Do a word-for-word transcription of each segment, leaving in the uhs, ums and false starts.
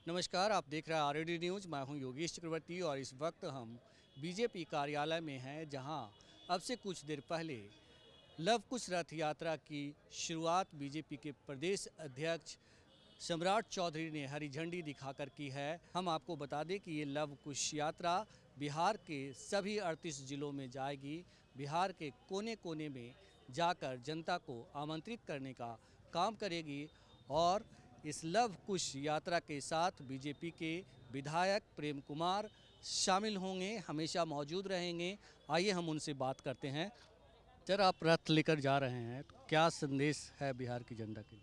नमस्कार, आप देख रहे हैं आरएडी न्यूज़। मैं हूं योगेश चक्रवर्ती और इस वक्त हम बीजेपी कार्यालय में हैं, जहां अब से कुछ देर पहले लव कुश रथ यात्रा की शुरुआत बीजेपी के प्रदेश अध्यक्ष सम्राट चौधरी ने हरी झंडी दिखाकर की है। हम आपको बता दें कि ये लव कुश यात्रा बिहार के सभी अड़तीस जिलों में जाएगी। बिहार के कोने कोने में जाकर जनता को आमंत्रित करने का काम करेगी और इस लव कुश यात्रा के साथ बीजेपी के विधायक प्रेम कुमार शामिल होंगे, हमेशा मौजूद रहेंगे। आइए हम उनसे बात करते हैं। सर, आप रथ लेकर जा रहे हैं, तो क्या संदेश है बिहार की जनता के लिए?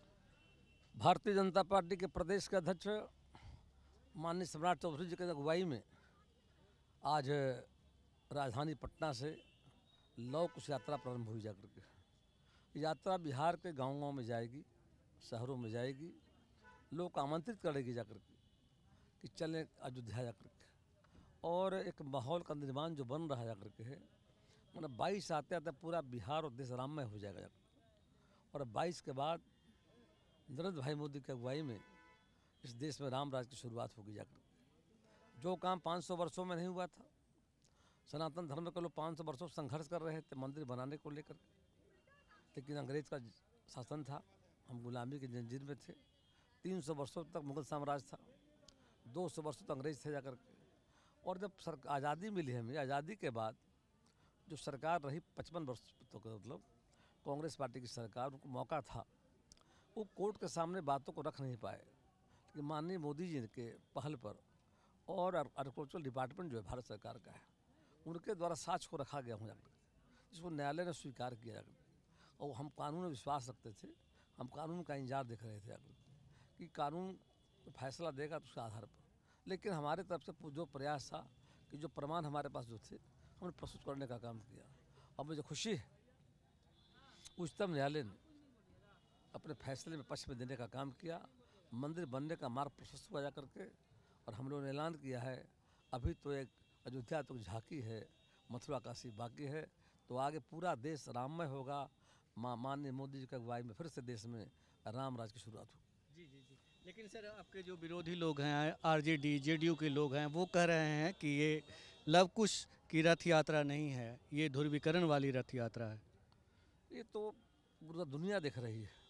भारतीय जनता पार्टी के प्रदेश के अध्यक्ष माननीय सम्राट चौधरी जी की अगुवाई में आज राजधानी पटना से लव कुश यात्रा प्रारंभ हुई जा करके। यात्रा बिहार के गाँव-गाँव में जाएगी, शहरों में जाएगी, लोग को आमंत्रित करेगी जा करके कि चलें अयोध्या जा करके। और एक माहौल का निर्माण जो बन रहा जा करके है, मतलब बाईस आते आते पूरा बिहार और देश राममय हो जाएगा। और बाईस के बाद नरेंद्र भाई मोदी की अगुवाई में इस देश में राम राज की शुरुआत होगी जाकर। जो काम पाँच सौ वर्षों में नहीं हुआ था, सनातन धर्म के लोग पाँच सौ वर्षों संघर्ष कर रहे थे मंदिर बनाने को लेकर, लेकिन अंग्रेज का शासन था, हम गुलामी की जंजीर में थे। तीन सौ वर्षों तक मुगल साम्राज्य था, दो सौ वर्षों तक अंग्रेज थे जाकर के। और जब सर आज़ादी मिली हमें, आज़ादी के बाद जो सरकार रही पचपन वर्ष तक, मतलब कांग्रेस पार्टी की सरकार, उनको मौका था, वो कोर्ट के सामने बातों को रख नहीं पाए। कि माननीय मोदी जी के पहल पर और एग्रीकल्चरल डिपार्टमेंट जो है भारत सरकार का है, उनके द्वारा साक्ष्य को रखा गया हूँ, जिसको न्यायालय ने स्वीकार किया। और हम कानून में विश्वास रखते थे, हम कानून का इंतजार देख रहे थे कि कानून फैसला देगा तो उसके आधार पर। लेकिन हमारे तरफ से जो प्रयास था कि जो प्रमाण हमारे पास जो थे, हमने प्रस्तुत करने का काम किया। और मुझे खुशी है उच्चतम न्यायालय ने अपने फैसले में पक्ष में देने का काम किया। मंदिर बनने का मार्ग प्रशस्त हुआ जा करके। और हम लोगों ने ऐलान किया है, अभी तो एक अयोध्या तो झांकी है, मथुरा काशी बाकी है, तो आगे पूरा देश राममय होगा। मा माननीय मोदी जी की अगुवाई में फिर से देश में राम राज की शुरुआत हो। जी जी जी लेकिन सर, आपके जो विरोधी लोग हैं, आरजेडी जेडीयू के लोग हैं, वो कह रहे हैं कि ये लव कुश की रथ यात्रा नहीं है, ये ध्रुवीकरण वाली रथ यात्रा है। ये तो पूरा दुनिया देख रही है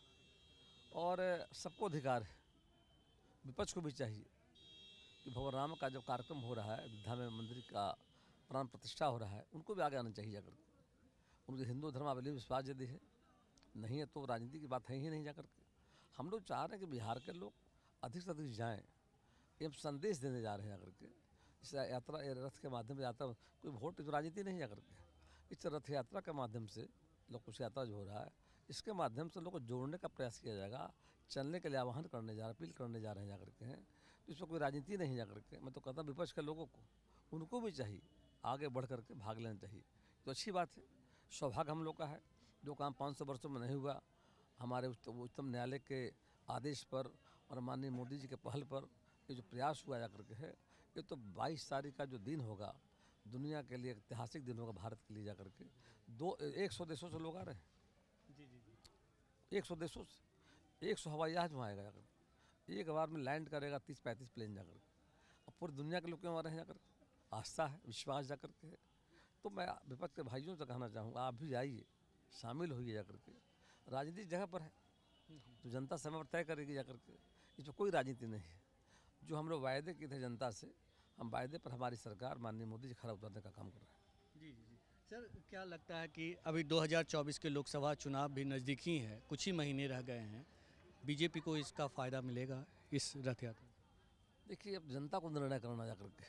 और सबको अधिकार है, विपक्ष को भी चाहिए कि भगवान राम का जो कार्यक्रम हो रहा है, अयोध्या में मंदिर का प्राण प्रतिष्ठा हो रहा है, उनको भी आगे आना चाहिए जाकर। उनके हिंदू धर्मावली विश्वास यदि है, नहीं है तो राजनीति की बात है ही नहीं जाकर के। हम लोग चाह रहे हैं कि बिहार के लोग अधिक से अधिक जाएँ, ये संदेश देने जा रहे हैं जाकर के। इस यात्रा रथ के माध्यम से यात्रा, कोई वोट की तो राजनीति नहीं जाकर के। इस रथ यात्रा के माध्यम से लव कुश यात्रा जो हो रहा है, इसके माध्यम से लोगों को जोड़ने का प्रयास किया जाएगा, चलने के लिए आह्वान करने जा रहे, अपील करने जा रहे हैं जाकर के हैं। तो इसमें कोई राजनीति नहीं जाकर के। मैं तो कहता विपक्ष के लोगों को, उनको भी चाहिए आगे बढ़ करके भाग लेना चाहिए, तो अच्छी बात है। सौभाग्य हम लोग का है, जो काम पाँच सौ वर्षों में नहीं हुआ, हमारे उच्चतम न्यायालय के आदेश पर और माननीय मोदी जी के पहल पर ये जो प्रयास हुआ जा करके है, ये तो बाईस तारीख का जो दिन होगा, दुनिया के लिए ऐतिहासिक दिन होगा भारत के लिए जा करके। दो एक सौ देशों से लोग आ रहे हैं। जी जी जी एक सौ देशों से एक सौ हवाई जहाज वहाँ आएगा जाकर, एक बार में लैंड करेगा तीस पैंतीस प्लेन जाकर। और पूरी दुनिया के लोग क्यों आ रहे हैं जाकर? आस्था है, विश्वास जाकर के है। तो मैं विपक्ष के भाइयों से कहना चाहूँगा, आप भी जाइए, शामिल होइए जाकर के। राजनीति जगह पर है तो जनता समय पर तय करेगी जाकर के, इसमें कोई राजनीति नहीं है। जो हम लोग वायदे किए थे जनता से, हम वायदे पर हमारी सरकार माननीय मोदी जी खरा उतरने का काम कर रहे हैं। जी जी जी सर, क्या लगता है कि अभी दो हज़ार चौबीस के लोकसभा चुनाव भी नज़दीक ही है, कुछ ही महीने रह गए हैं, बीजेपी को इसका फ़ायदा मिलेगा इस रथ यात्रा? देखिए, अब जनता को निर्णय करना जा करके।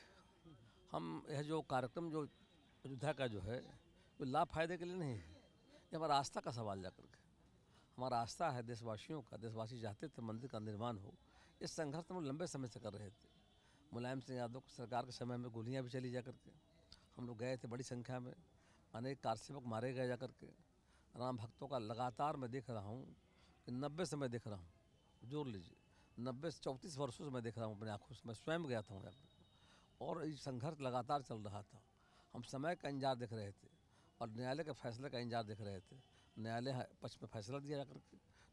हम यह जो कार्यक्रम जो अयोध्या का जो है, वो लाभ फायदे के लिए नहीं है, ये हमारा आस्था का सवाल जा करके। हमारा आस्था है देशवासियों का, देशवासी चाहते थे मंदिर का निर्माण हो। इस संघर्ष हम लंबे समय से कर रहे थे। मुलायम सिंह यादव सरकार के समय में गोलियां भी चली जा करके, हम लोग गए थे बड़ी संख्या में, अनेक कारसेवक मारे गए जा करके। राम भक्तों का लगातार मैं देख रहा हूँ कि नब्बे से मैं देख रहा हूँ, जोड़ लीजिए, नब्बे से चौंतीस वर्षों से मैं देख रहा हूँ अपने आँखों से। मैं स्वयं गया था वहाँ और ये संघर्ष लगातार चल रहा था। हम समय का इंतजार देख रहे थे और न्यायालय के फैसले का इंतजार देख रहे थे। न्यायालय पक्ष में फैसला दिया जा करके, तो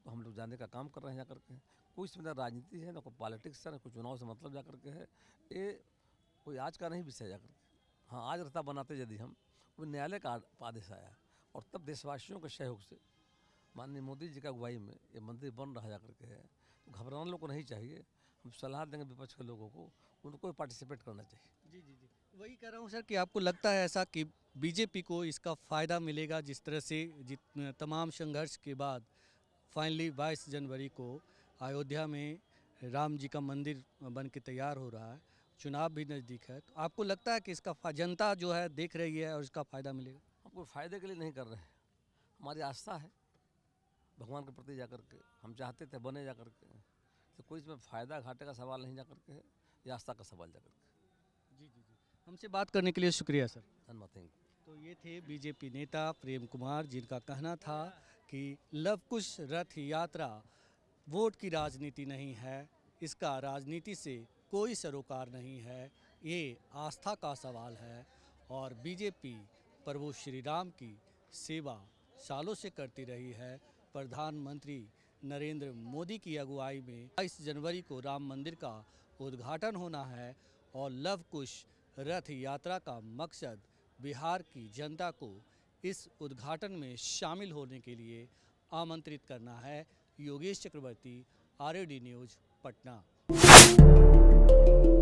तो हम लोग जाने का काम कर रहे हैं जा करके। कोई इसमें ना राजनीति है, ना कोई पॉलिटिक्स है, ना कोई चुनाव से मतलब जा करके है। ये कोई आज का नहीं विषय जा करके। हाँ, आज रास्ता बनाते यदि हम, वो न्यायालय का आदेश आया और तब देशवासियों के सहयोग से माननीय मोदी जी का अगुवाई में ये मंदिर बन रहा जा करके है। तो घबराना लोग को नहीं चाहिए। हम सलाह देंगे विपक्ष के लोगों को, उनको पार्टिसिपेट करना चाहिए। जी जी जी वही कह रहा हूँ सर कि आपको लगता है ऐसा कि बीजेपी को इसका फ़ायदा मिलेगा, जिस तरह से जित तमाम संघर्ष के बाद फाइनली बाईस जनवरी को अयोध्या में राम जी का मंदिर बन के तैयार हो रहा है, चुनाव भी नज़दीक है, तो आपको लगता है कि इसका फा- जनता जो है देख रही है और इसका फ़ायदा मिलेगा? हम कोई फ़ायदे के लिए नहीं कर रहे हैं, हमारी आस्था है भगवान के प्रति जाकर के। हम चाहते थे बने जा करके, तो कोई इसमें फ़ायदा घाटे का सवाल नहीं जा करके है, ये आस्था का सवाल जा करके। जी जी जी हमसे बात करने के लिए शुक्रिया सर। धन्यवाद, थैंक यू। तो ये थे बीजेपी नेता प्रेम कुमार, जिनका कहना था कि लव कुश रथ यात्रा वोट की राजनीति नहीं है, इसका राजनीति से कोई सरोकार नहीं है, ये आस्था का सवाल है और बीजेपी प्रभु श्री राम की सेवा सालों से करती रही है। प्रधानमंत्री नरेंद्र मोदी की अगुवाई में बाईस जनवरी को राम मंदिर का उद्घाटन होना है और लव कुश रथ यात्रा का मकसद बिहार की जनता को इस उद्घाटन में शामिल होने के लिए आमंत्रित करना है। Yogesh Chakraborty, R A D news, Patna.